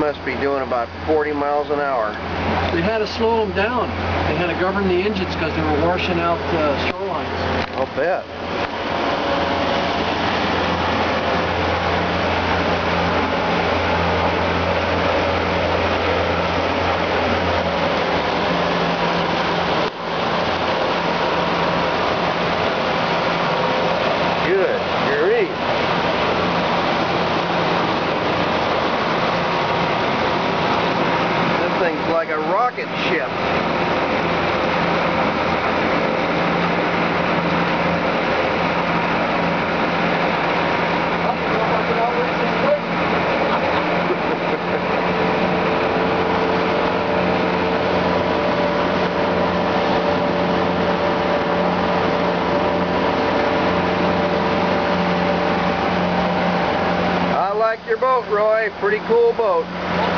must be doing about 40 miles an hour. They had to slow them down. They had to govern the engines because they were washing out shorelines. I'll bet. Good grief. This thing's like a rocket ship. I like your boat, Roy. Pretty cool boat.